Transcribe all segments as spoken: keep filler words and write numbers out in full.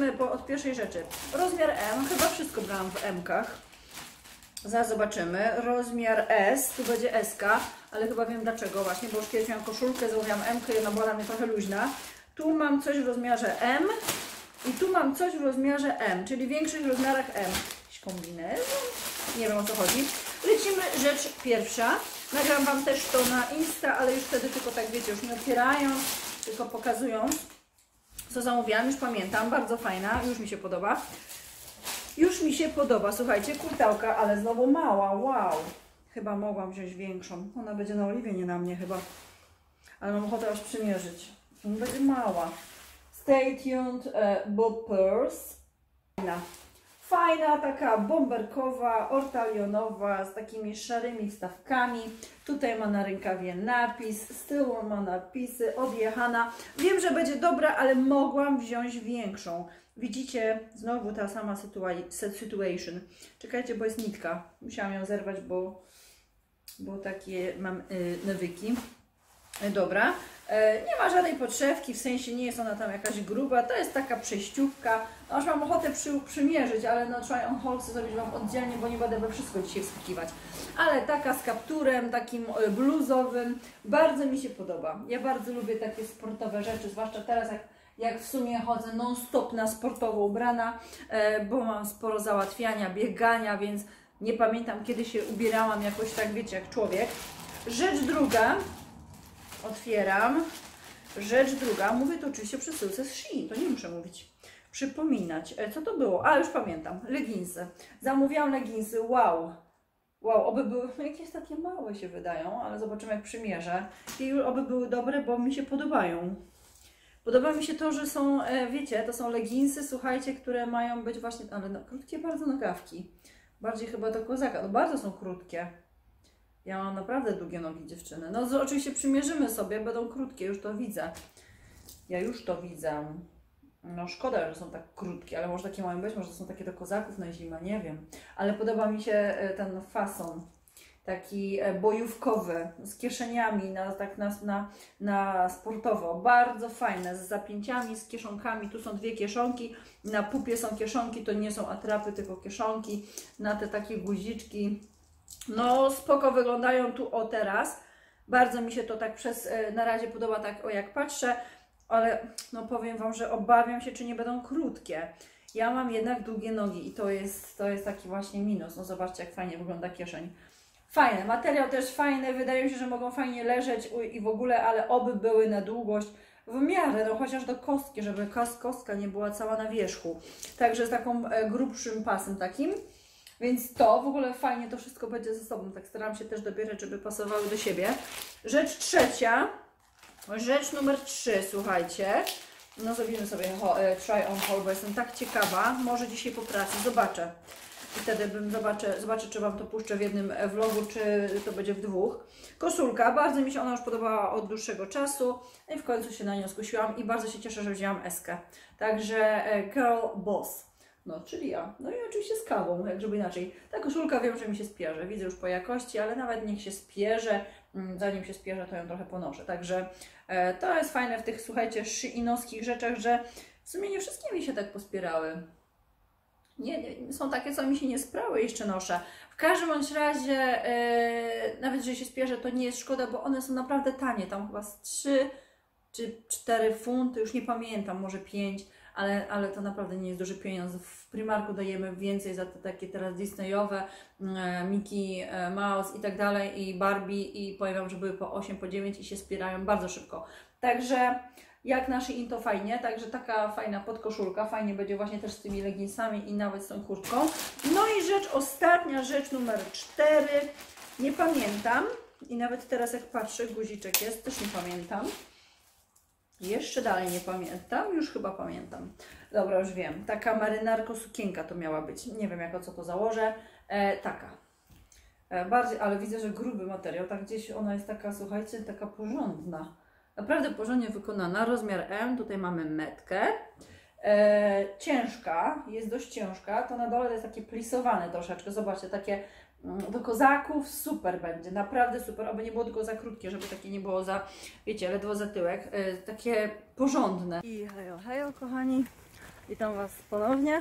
zaczniemy po, od pierwszej rzeczy. Rozmiar M, chyba wszystko brałam w M-kach. Zaraz zobaczymy. Rozmiar S, tu będzie S K, ale chyba wiem dlaczego właśnie, bo już kiedyś miałam koszulkę, zamówiłam M-kę i ona była dla mnie trochę luźna. Tu mam coś w rozmiarze M i tu mam coś w rozmiarze M, czyli w większych rozmiarach M. Jakiś kombinezon? Nie wiem o co chodzi. Lecimy, rzecz pierwsza. Nagram Wam też to na Insta, ale już wtedy tylko tak wiecie, już nie otwierając, tylko pokazując, co zamówiłam. Już pamiętam, bardzo fajna, już mi się podoba. Już mi się podoba, słuchajcie, kurtałka, ale znowu mała, wow. Chyba mogłam wziąć większą. Ona będzie na oliwie, nie na mnie chyba. Ale mam ochotę aż przymierzyć. Ona będzie mała. Stay tuned, uh, Bob Purse. Fajna. Fajna, taka bomberkowa, ortalionowa, z takimi szarymi wstawkami. Tutaj ma na rękawie napis, z tyłu ma napisy, odjechana. Wiem, że będzie dobra, ale mogłam wziąć większą. Widzicie, znowu ta sama situation. Czekajcie, bo jest nitka. Musiałam ją zerwać, bo, bo takie mam yy, nawyki. Dobra, nie ma żadnej podszewki, w sensie nie jest ona tam jakaś gruba, to jest taka przejściówka. No aż mam ochotę przy, przymierzyć, ale no try on haul zrobić Wam oddzielnie, bo nie będę we wszystko dzisiaj wskakiwać. Ale taka z kapturem, takim bluzowym, bardzo mi się podoba. Ja bardzo lubię takie sportowe rzeczy, zwłaszcza teraz jak, jak w sumie chodzę non-stop na sportowo ubrana, bo mam sporo załatwiania, biegania, więc nie pamiętam kiedy się ubierałam jakoś tak, wiecie, jak człowiek. Rzecz druga. Otwieram. Rzecz druga, mówię to oczywiście przy przesyłce z Shein, to nie muszę mówić, przypominać. Co to było? A, już pamiętam, leginsy. Zamówiłam leginsy, wow. Wow, oby były, jakieś takie małe się wydają, ale zobaczymy jak przymierzę. I oby były dobre, bo mi się podobają. Podoba mi się to, że są, wiecie, to są leginsy, słuchajcie, które mają być właśnie, ale no, krótkie bardzo nogawki. Bardziej chyba do kozaka, no bardzo są krótkie. Ja mam naprawdę długie nogi, dziewczyny. No to oczywiście przymierzymy sobie, będą krótkie, już to widzę. Ja już to widzę. No szkoda, że są tak krótkie, ale może takie mają być, może to są takie do kozaków na zimę, nie wiem. Ale podoba mi się ten fason, taki bojówkowy, z kieszeniami, na, tak na, na, na sportowo. Bardzo fajne, z zapięciami, z kieszonkami. Tu są dwie kieszonki, na pupie są kieszonki, to nie są atrapy, tylko kieszonki. Na te takie guziczki. No spoko wyglądają tu o teraz. Bardzo mi się to tak przez na razie podoba, tak o jak patrzę, ale no powiem Wam, że obawiam się, czy nie będą krótkie. Ja mam jednak długie nogi i to jest, to jest taki właśnie minus. No zobaczcie jak fajnie wygląda kieszeń. Fajne, materiał też fajny, wydaje mi się, że mogą fajnie leżeć i w ogóle, ale oby były na długość w miarę, no chociaż do kostki, żeby kostka nie była cała na wierzchu. Także z taką grubszym pasem takim. Więc to w ogóle fajnie to wszystko będzie ze sobą. Tak staram się też dobierać, żeby pasowały do siebie. Rzecz trzecia. Rzecz numer trzy, słuchajcie. No zrobimy sobie try on haul, bo jestem tak ciekawa. Może dzisiaj po pracy zobaczę. I wtedy bym zobaczę, zobaczę, czy Wam to puszczę w jednym vlogu, czy to będzie w dwóch. Koszulka, bardzo mi się ona już podobała od dłuższego czasu. I w końcu się na nią skusiłam i bardzo się cieszę, że wzięłam eskę. Także Girl Boss. No, czyli ja. No i oczywiście z kawą, jak żeby inaczej. Ta koszulka wiem, że mi się spierze. Widzę już po jakości, ale nawet niech się spierze. Zanim się spierze, to ją trochę ponoszę. Także e, to jest fajne w tych, słuchajcie, szyinnowskich rzeczach, że w sumie nie wszystkie mi się tak pospierały. Nie, nie, są takie, co mi się nie sprały, jeszcze noszę. W każdym bądź razie, e, nawet jeżeli się spierzę, to nie jest szkoda, bo one są naprawdę tanie. Tam chyba z trzy czy cztery funty, już nie pamiętam, może pięć. Ale, ale to naprawdę nie jest duży pieniądz. W Primarku dajemy więcej za te takie teraz Disneyowe, e, Mickey e, Mouse i tak dalej, i Barbie, i powiem Wam, że były po osiem, po dziewięć i się spierają bardzo szybko. Także jak nasze in to fajnie, także taka fajna podkoszulka, fajnie będzie właśnie też z tymi leginsami i nawet z tą kurtką. No i rzecz ostatnia, rzecz numer cztery, nie pamiętam i nawet teraz jak patrzę, guziczek jest, też nie pamiętam. Jeszcze dalej nie pamiętam, już chyba pamiętam. Dobra, już wiem. Taka marynarko sukienka to miała być. Nie wiem jako co to założę. E, taka. E, bardziej, ale widzę, że gruby materiał. Tak gdzieś ona jest taka, słuchajcie, taka porządna. Naprawdę porządnie wykonana. Rozmiar M. Tutaj mamy metkę. E, ciężka. Jest dość ciężka. To na dole to jest takie plisowane troszeczkę. Zobaczcie, takie do kozaków super będzie, naprawdę super, aby nie było tylko za krótkie, żeby takie nie było za, wiecie, ledwo za tyłek, yy, takie porządne. I hejo, hejo kochani, Witam Was ponownie.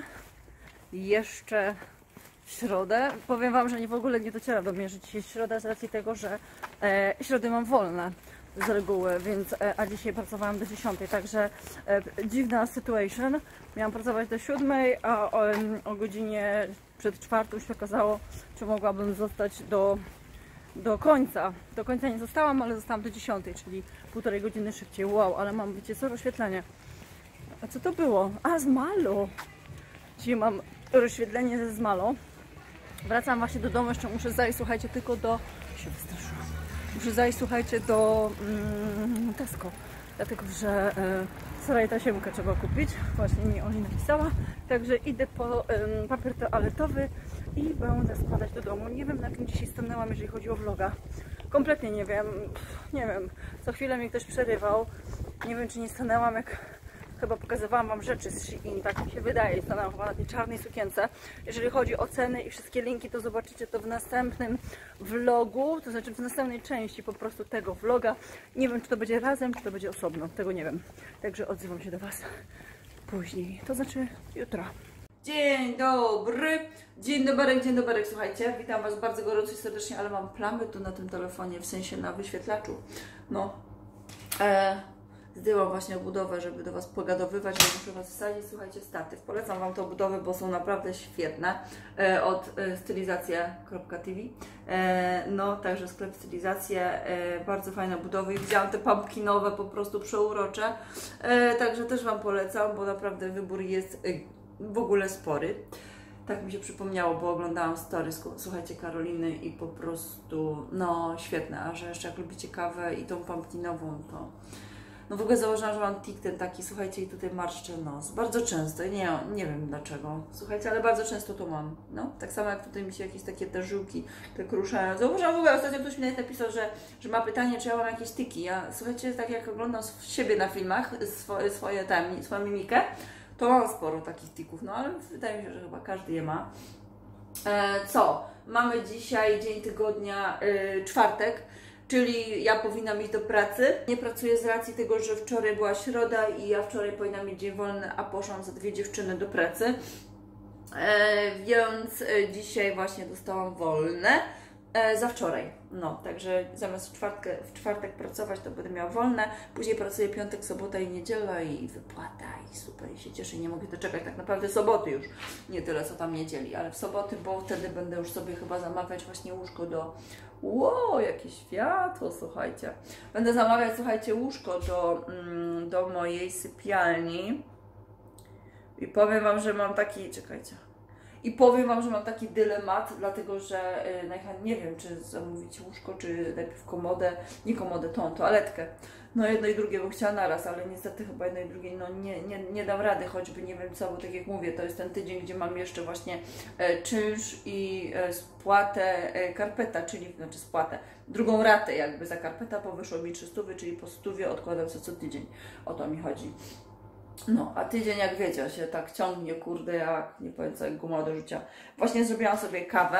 Jeszcze w środę. Powiem Wam, że nie w ogóle nie dociera do mnie, że dzisiaj jest środa z racji tego, że e, środy mam wolne z reguły, więc e, a dzisiaj pracowałam do dziesiątej, także e, dziwna situation. Miałam pracować do siódmej, a o, o godzinie przed czwartą się okazało, czy mogłabym zostać do, do końca. Do końca nie zostałam, ale zostałam do dziesiątej, czyli półtorej godziny szybciej. Wow, ale mam, wiecie co, rozświetlenie. A co to było? A, z Malo. Dzisiaj mam rozświetlenie ze Zmalo. Wracam właśnie do domu, jeszcze muszę zajść, słuchajcie, tylko do... się wystraszyłam. Muszę zajść, słuchajcie, do mm, Tesco, dlatego że y, Sara i tasiemkę trzeba kupić. Właśnie mi Oli napisała. Także idę po y, papier toaletowy i będę składać do domu. Nie wiem, na czym dzisiaj stanęłam, jeżeli chodzi o vloga. Kompletnie nie wiem. Pff, nie wiem. Co chwilę mnie ktoś przerywał. Nie wiem, czy nie stanęłam, jak... Chyba pokazywałam Wam rzeczy z Shein, tak mi się wydaje, stanęłam chyba na tej czarnej sukience. Jeżeli chodzi o ceny i wszystkie linki, to zobaczycie to w następnym vlogu, to znaczy w następnej części po prostu tego vloga. Nie wiem, czy to będzie razem, czy to będzie osobno, tego nie wiem. Także odzywam się do Was później, to znaczy jutro. Dzień dobry, dzień dobry, dzień dobry, słuchajcie, witam Was bardzo gorąco i serdecznie, ale mam plamy tu na tym telefonie, w sensie na wyświetlaczu. No, e zdjęłam właśnie budowę, żeby do Was pogadowywać, że muszę Was wsadzić. Słuchajcie, statyw. Polecam Wam tą budowę, bo są naprawdę świetne. E, od e, stylizacja kropka t v. E, no, także sklep stylizacje. E, bardzo fajne budowy. I widziałam te pumpkinowe, po prostu przeurocze. E, także też Wam polecam, bo naprawdę wybór jest e, w ogóle spory. Tak mi się przypomniało, bo oglądałam story, słuchajcie, Karoliny i po prostu, no, świetne. A że jeszcze jak lubicie kawę i tą pumpkinową, to... No w ogóle założyłam, że mam tik ten taki, słuchajcie, i tutaj marszczę nos. Bardzo często, nie, nie wiem dlaczego, słuchajcie, ale bardzo często to mam. No, tak samo jak tutaj mi się jakieś takie te żyłki tak ruszają. Zauważyłam w ogóle, ostatnio ktoś mi nawet napisał, że, że ma pytanie, czy ja mam jakieś tiki. Ja, słuchajcie, tak jak oglądam siebie na filmach, swoje, swoje tam, swoją mimikę, to mam sporo takich tików, no ale wydaje mi się, że chyba każdy je ma. E, co? Mamy dzisiaj dzień tygodnia, yy, czwartek. Czyli ja powinnam iść do pracy. Nie pracuję z racji tego, że wczoraj była środa i ja wczoraj powinnam mieć dzień wolny, a poszłam za dwie dziewczyny do pracy. E, więc e, dzisiaj właśnie dostałam wolne e, za wczoraj. No, także zamiast w, czwartkę, w czwartek pracować, to będę miała wolne. Później pracuję piątek, sobota i niedziela i wypłata i super, i się cieszę. Nie mogę doczekać tak naprawdę soboty już. Nie tyle co tam niedzieli, ale w soboty, bo wtedy będę już sobie chyba zamawiać właśnie łóżko do... Wow, jakie światło, słuchajcie. Będę zamawiać, słuchajcie, łóżko do, mm, do mojej sypialni. I powiem Wam, że mam taki... Czekajcie. I powiem Wam, że mam taki dylemat, dlatego że yy, najchętniej nie wiem, czy zamówić łóżko, czy najpierw komodę, nie komodę, tą toaletkę. No jedno i drugie bym chciała naraz, ale niestety chyba jedno i drugie no nie, nie, nie dam rady, choćby nie wiem co, bo tak jak mówię, to jest ten tydzień, gdzie mam jeszcze właśnie e, czynsz i e, spłatę e, karpeta, czyli znaczy spłatę, drugą ratę jakby za karpeta, bo wyszło mi trzysta, czyli po stówie odkładam sobie co tydzień, o to mi chodzi. No, a tydzień, jak wiecie, się tak ciągnie, kurde, jak nie powiem co, jak guma do rzucia. Właśnie zrobiłam sobie kawę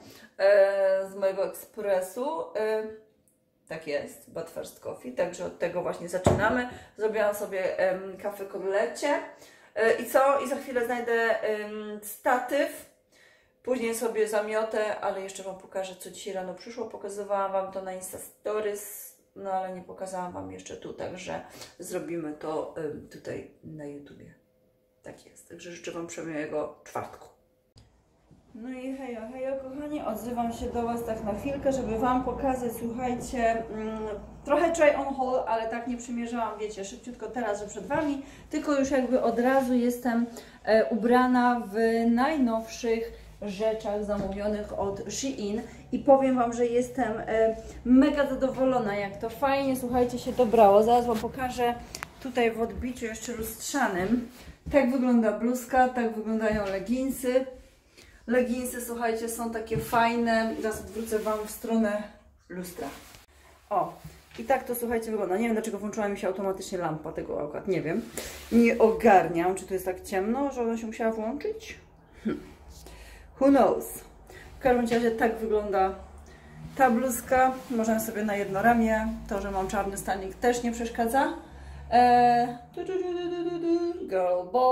e, z mojego ekspresu. E, tak jest, but first coffee, także od tego właśnie zaczynamy. Zrobiłam sobie e, kawę kotlecie. E, I co? I za chwilę znajdę e, statyw. Później sobie zamiotę, ale jeszcze Wam pokażę, co dzisiaj rano przyszło. Pokazywałam Wam to na Insta Stories. No ale nie pokazałam Wam jeszcze tu, także zrobimy to um, tutaj na YouTubie. Tak jest, także życzę Wam przemiłego czwartku. No i hejo, hejo kochani, odzywam się do Was tak na chwilkę, żeby Wam pokazać, słuchajcie, mm, trochę try on haul, ale tak nie przymierzałam, wiecie, szybciutko teraz, że przed Wami, tylko już jakby od razu jestem e, ubrana w najnowszych rzeczach zamówionych od Shein i powiem Wam, że jestem e, mega zadowolona, jak to fajnie, słuchajcie, się dobrało. Zaraz Wam pokażę tutaj w odbiciu jeszcze lustrzanym. Tak wygląda bluzka, tak wyglądają leginsy. Leginsy, słuchajcie, są takie fajne. Teraz odwrócę Wam w stronę lustra. O, i tak to, słuchajcie, wygląda. Nie wiem, dlaczego włączyła mi się automatycznie lampa tego akurat, nie wiem. Nie ogarniam, czy to jest tak ciemno, że ona się musiała włączyć. Hm. Who knows? W każdym razie tak wygląda ta bluzka. Możemy sobie na jedno ramię. To, że mam czarny stanik, też nie przeszkadza. Eee, Girl Boss.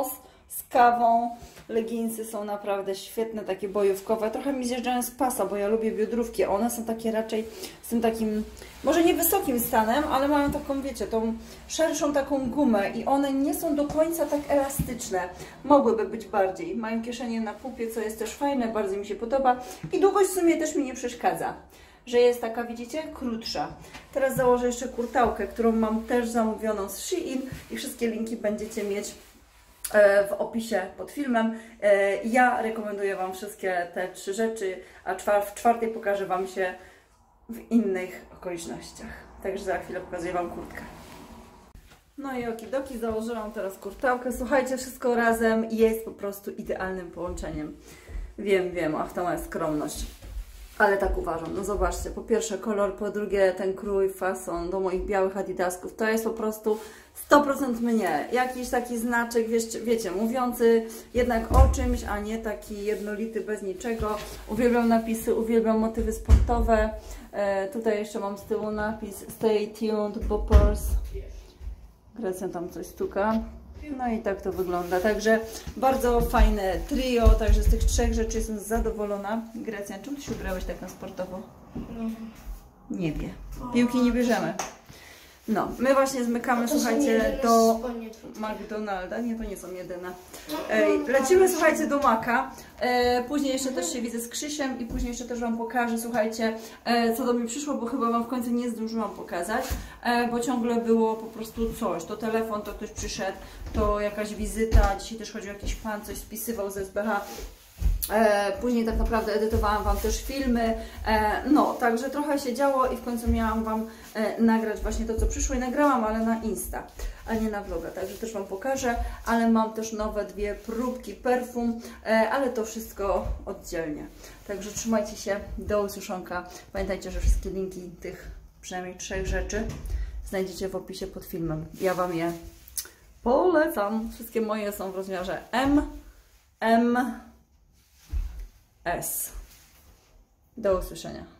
z kawą. Leginsy są naprawdę świetne, takie bojówkowe. Trochę mi zjeżdżają z pasa, bo ja lubię biodrówki. One są takie raczej z tym takim, może nie wysokim stanem, ale mają taką, wiecie, tą szerszą taką gumę i one nie są do końca tak elastyczne. Mogłyby być bardziej. Mają kieszenie na pupie, co jest też fajne, bardzo mi się podoba. I długość w sumie też mi nie przeszkadza, że jest taka, widzicie, krótsza. Teraz założę jeszcze kurtałkę, którą mam też zamówioną z Shein i wszystkie linki będziecie mieć w opisie pod filmem. Ja rekomenduję Wam wszystkie te trzy rzeczy, a w czwartej pokażę Wam się w innych okolicznościach. Także za chwilę pokazuję Wam kurtkę. No i okidoki, założyłam teraz kurtałkę. Słuchajcie, wszystko razem jest po prostu idealnym połączeniem. Wiem, wiem, ach, to moja skromność. Ale tak uważam. No zobaczcie, po pierwsze kolor, po drugie ten krój, fason do moich białych adidasków. To jest po prostu sto procent mnie. Jakiś taki znaczek, wiecie, wiecie, mówiący jednak o czymś, a nie taki jednolity bez niczego. Uwielbiam napisy, uwielbiam motywy sportowe. E, tutaj jeszcze mam z tyłu napis Stay tuned, boppers. Grecja tam coś stuka. No i tak to wygląda. Także bardzo fajne trio. Także z tych trzech rzeczy jestem zadowolona. Grecja, czym Ty się ubrałeś tak na sportowo? Nie wie. Piłki nie bierzemy. No, my właśnie zmykamy, słuchajcie, do McDonalda. Nie, to nie są jedyne. Ej, lecimy, słuchajcie, do Maka. E, później jeszcze też się widzę z Krzysiem i później jeszcze też Wam pokażę, słuchajcie, e, co do mnie przyszło, bo chyba Wam w końcu nie zdążyłam pokazać, e, bo ciągle było po prostu coś. To telefon, to ktoś przyszedł, to jakaś wizyta. Dzisiaj też chodził jakiś pan, coś spisywał z S B H. E, później tak naprawdę edytowałam Wam też filmy, e, no, także trochę się działo i w końcu miałam Wam e, nagrać właśnie to, co przyszło i nagrałam, ale na Insta, a nie na vloga, także też Wam pokażę, ale mam też nowe dwie próbki perfum, e, ale to wszystko oddzielnie, także trzymajcie się, do usłyszonka, pamiętajcie, że wszystkie linki tych przynajmniej trzech rzeczy znajdziecie w opisie pod filmem, ja Wam je polecam, wszystkie moje są w rozmiarze M, M, S. Do usłyszenia.